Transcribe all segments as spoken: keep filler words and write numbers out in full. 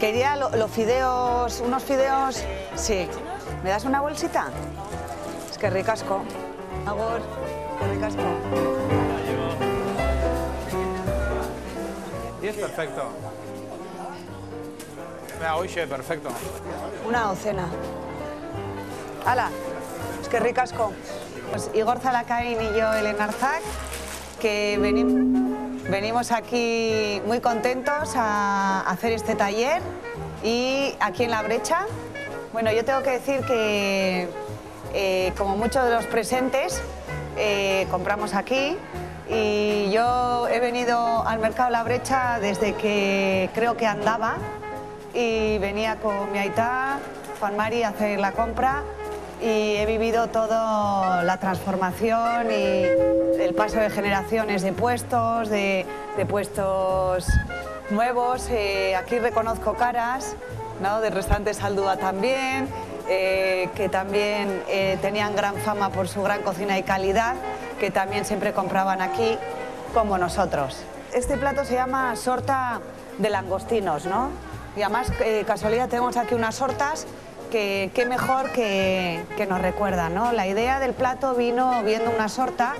Quería lo- los fideos, unos fideos, sí. ¿Me das una bolsita? Es que ricasco. Agur, qué ricasco. Y es perfecto. Mira, oye, perfecto. Una docena. ¡Hala! Es que ricasco. Pues Igor Zalakain y yo, Elena Arzak, que venim- venimos aquí muy contentos a hacer este taller y aquí en La Brecha. Bueno, yo tengo que decir que, eh, como muchos de los presentes, eh, compramos aquí y yo he venido al mercado La Brecha desde que creo que andaba y venía con mi aitá, Juan Mari, a hacer la compra y he vivido toda la transformación y el paso de generaciones de puestos, de, de puestos nuevos. Eh, aquí reconozco caras, ¿no? Del restaurante Saldúa también, eh, que también eh, tenían gran fama por su gran cocina y calidad, que también siempre compraban aquí, como nosotros. Este plato se llama sorta de langostinos, ¿no? Y además, eh, casualidad, tenemos aquí unas sortas que qué mejor que, que nos recuerdan, ¿no? La idea del plato vino viendo una sorta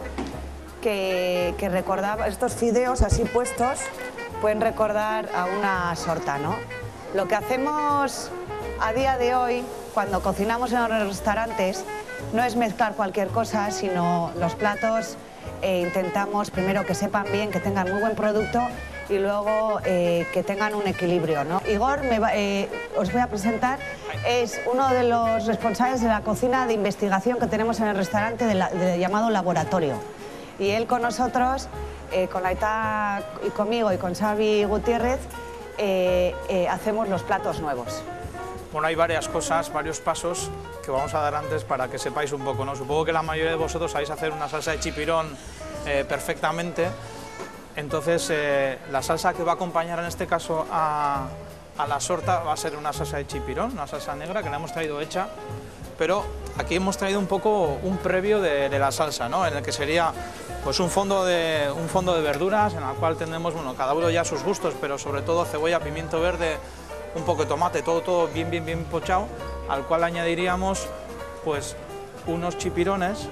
que, que recordaba, estos fideos así puestos pueden recordar a una sorta, ¿no? Lo que hacemos a día de hoy, cuando cocinamos en los restaurantes, no es mezclar cualquier cosa, sino los platos eh, intentamos primero que sepan bien, que tengan muy buen producto y luego eh, que tengan un equilibrio, ¿no? Igor, me va, eh, os voy a presentar, es uno de los responsables de la cocina de investigación que tenemos en el restaurante de la, de llamado laboratorio. Y él con nosotros, eh, con la aitá y conmigo y con Xavi Gutiérrez, eh, eh, hacemos los platos nuevos. Bueno, hay varias cosas, varios pasos que vamos a dar antes para que sepáis un poco, ¿no? Supongo que la mayoría de vosotros sabéis hacer una salsa de chipirón eh, perfectamente. Entonces, eh, la salsa que va a acompañar en este caso a, a la sorta va a ser una salsa de chipirón, una salsa negra que la hemos traído hecha, pero aquí hemos traído un poco un previo de, de la salsa, ¿no? En el que sería pues un fondo de, un fondo de verduras, en el cual tenemos, bueno, cada uno ya sus gustos, pero sobre todo cebolla, pimiento verde, un poco de tomate, todo, todo bien, bien, bien pochado, al cual añadiríamos pues unos chipirones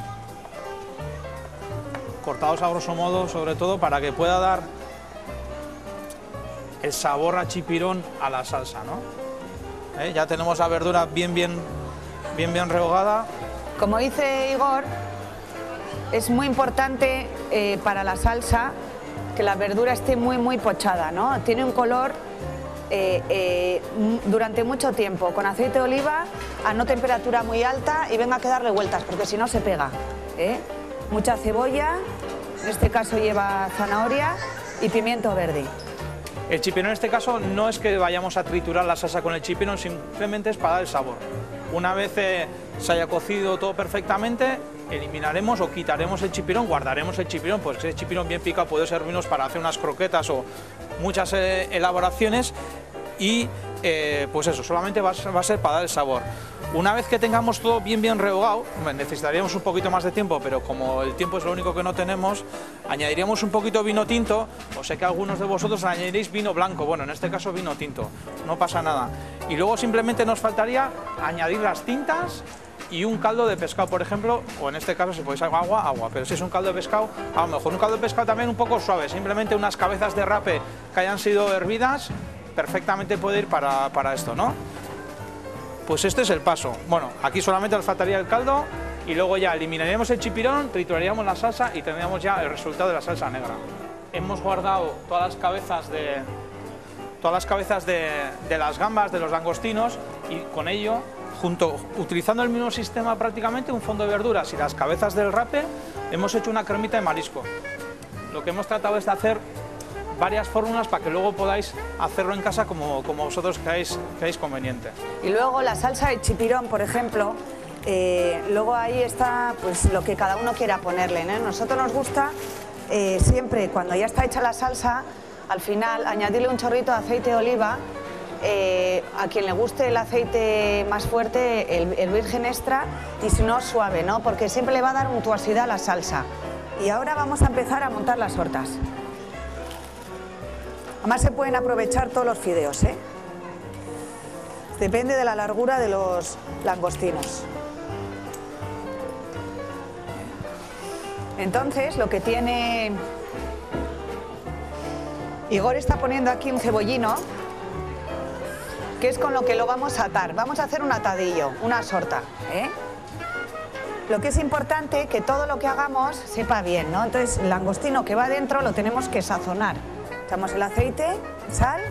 cortados a grosso modo, sobre todo para que pueda dar el sabor a chipirón a la salsa, ¿no? ¿Eh? Ya tenemos la verdura bien, bien, bien, bien rehogada. Como dice Igor, es muy importante eh, para la salsa que la verdura esté muy, muy pochada, ¿no? Tiene un color eh, eh, durante mucho tiempo, con aceite de oliva a no temperatura muy alta y venga que darle vueltas, porque si no se pega, ¿eh? Mucha cebolla, en este caso lleva zanahoria y pimiento verde. El chipirón en este caso no es que vayamos a triturar la salsa con el chipirón, simplemente es para dar el sabor. Una vez eh, se haya cocido todo perfectamente, eliminaremos o quitaremos el chipirón, guardaremos el chipirón, pues ese chipirón bien picado puede servirnos para hacer unas croquetas o muchas eh, elaboraciones y eh, pues eso, solamente va a, va a ser para dar el sabor. Una vez que tengamos todo bien bien rehogado, necesitaríamos un poquito más de tiempo, pero como el tiempo es lo único que no tenemos, añadiríamos un poquito de vino tinto, o sé que algunos de vosotros añadiréis vino blanco, bueno, en este caso vino tinto, no pasa nada. Y luego simplemente nos faltaría añadir las tintas y un caldo de pescado, por ejemplo, o en este caso si podéis agua, agua, pero si es un caldo de pescado, a lo mejor un caldo de pescado también un poco suave, simplemente unas cabezas de rape que hayan sido hervidas, perfectamente puede ir para, para esto, ¿no? Pues este es el paso. Bueno, aquí solamente nos faltaría el caldo y luego ya eliminaríamos el chipirón, trituraríamos la salsa y tendríamos ya el resultado de la salsa negra. Hemos guardado todas las cabezas de, todas las, cabezas de, de las gambas, de los langostinos y con ello, junto, utilizando el mismo sistema prácticamente, un fondo de verduras y las cabezas del rape, hemos hecho una cremita de marisco. Lo que hemos tratado es de hacer varias fórmulas para que luego podáis hacerlo en casa como, como vosotros creáis, creáis conveniente. Y luego la salsa de chipirón, por ejemplo, eh, luego ahí está pues lo que cada uno quiera ponerle, ¿no? Nosotros nos gusta eh, siempre, cuando ya está hecha la salsa, al final añadirle un chorrito de aceite de oliva, eh, a quien le guste el aceite más fuerte, el, el virgen extra, y si no, suave, ¿no? Porque siempre le va a dar untuosidad a la salsa. Y ahora vamos a empezar a montar las sortas. Además se pueden aprovechar todos los fideos, ¿eh? Depende de la largura de los langostinos. Entonces, lo que tiene... Igor está poniendo aquí un cebollino, que es con lo que lo vamos a atar. Vamos a hacer un atadillo, una sorta, ¿eh? Lo que es importante que todo lo que hagamos sepa bien, ¿no? Entonces, el langostino que va dentro lo tenemos que sazonar. Echamos el aceite, sal,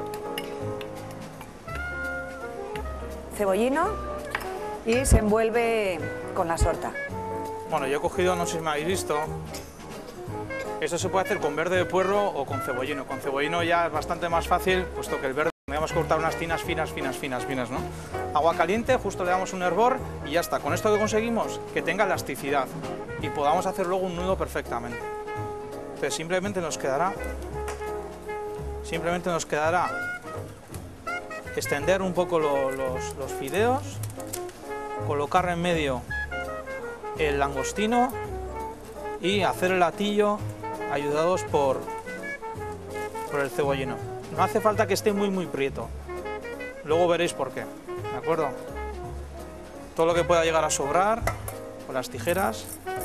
cebollino y se envuelve con la sorta. Bueno, yo he cogido, no sé si me habéis visto, esto se puede hacer con verde de puerro o con cebollino. Con cebollino ya es bastante más fácil, puesto que el verde vamos a cortar unas tinas finas, finas, finas, finas, ¿no? Agua caliente, justo le damos un hervor y ya está. Con esto que conseguimos, que tenga elasticidad y podamos hacer luego un nudo perfectamente. Entonces simplemente nos quedará, simplemente nos quedará extender un poco lo, los, los fideos, colocar en medio el langostino y hacer el atillo ayudados por, por el cebollino. No hace falta que esté muy muy prieto, luego veréis por qué, ¿de acuerdo? Todo lo que pueda llegar a sobrar con las tijeras.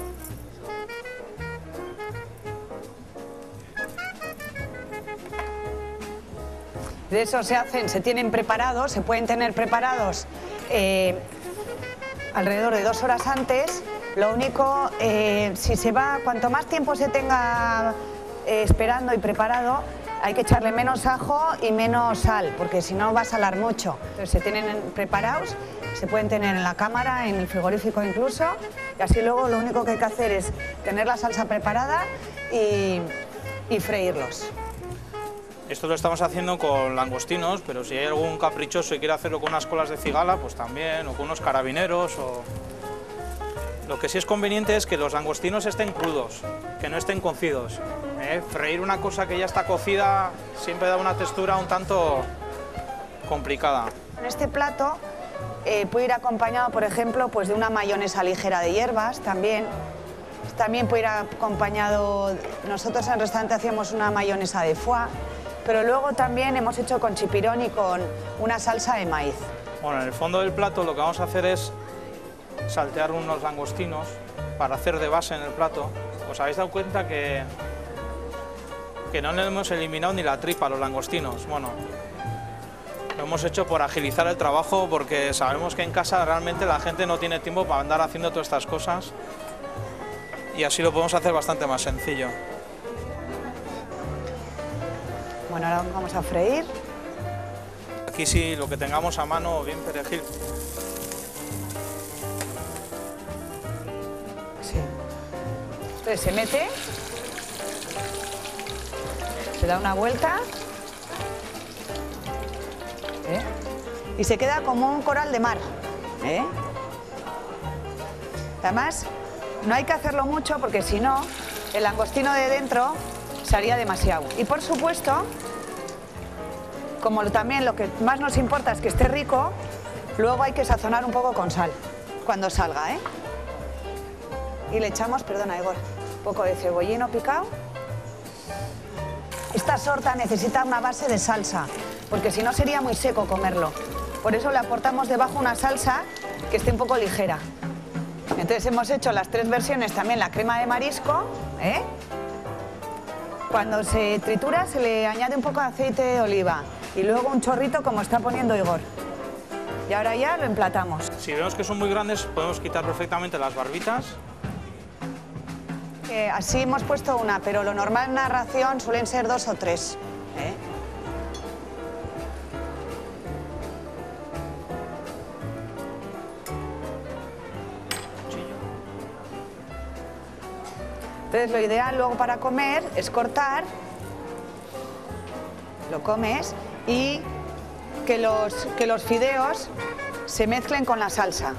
De eso se hacen, se tienen preparados, se pueden tener preparados eh, alrededor de dos horas antes. Lo único, eh, si se va, cuanto más tiempo se tenga eh, esperando y preparado, hay que echarle menos ajo y menos sal, porque si no va a salar mucho. Entonces se tienen preparados, se pueden tener en la cámara, en el frigorífico incluso, y así luego lo único que hay que hacer es tener la salsa preparada y, y freírlos. Esto lo estamos haciendo con langostinos, pero si hay algún caprichoso y quiere hacerlo con unas colas de cigala, pues también, o con unos carabineros, o... Lo que sí es conveniente es que los langostinos estén crudos, que no estén cocidos. ¿eh? Freír una cosa que ya está cocida siempre da una textura un tanto complicada. En este plato eh, puede ir acompañado, por ejemplo, pues de una mayonesa ligera de hierbas también. También puede ir acompañado, nosotros en el restaurante hacíamos una mayonesa de foie, pero luego también hemos hecho con chipirón y con una salsa de maíz. Bueno, en el fondo del plato lo que vamos a hacer es saltear unos langostinos para hacer de base en el plato. ¿Os habéis dado cuenta que, que no le hemos eliminado ni la tripa a los langostinos? Bueno, lo hemos hecho por agilizar el trabajo, porque sabemos que en casa realmente la gente no tiene tiempo para andar haciendo todas estas cosas y así lo podemos hacer bastante más sencillo. Bueno, ahora vamos a freír. Aquí sí, lo que tengamos a mano, bien perejil. Sí. Entonces se mete, se da una vuelta, ¿eh? Y se queda como un coral de mar, ¿eh? Además, no hay que hacerlo mucho porque si no, el langostino de dentro se haría demasiado. Y por supuesto, como también lo que más nos importa es que esté rico, luego hay que sazonar un poco con sal cuando salga, ¿eh? Y le echamos, perdona Igor, un poco de cebollino picado. Esta sorta necesita una base de salsa, porque si no sería muy seco comerlo. Por eso le aportamos debajo una salsa que esté un poco ligera. Entonces hemos hecho las tres versiones, también la crema de marisco, ¿eh? Cuando se tritura se le añade un poco de aceite de oliva y luego un chorrito como está poniendo Igor. Y ahora ya lo emplatamos. Si vemos que son muy grandes, podemos quitar perfectamente las barbitas. Eh, así hemos puesto una, pero lo normal en una ración suelen ser dos o tres, ¿eh? Entonces lo ideal luego para comer es cortar, lo comes y que los, que los fideos se mezclen con la salsa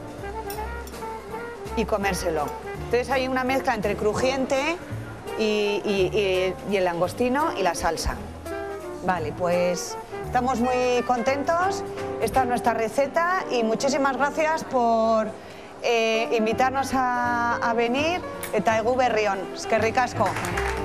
y comérselo. Entonces hay una mezcla entre crujiente y, y, y, y el langostino y la salsa. Vale, pues estamos muy contentos, esta es nuestra receta y muchísimas gracias por eh, invitarnos a, a venir. Eta egu berrion, eskerrik asko.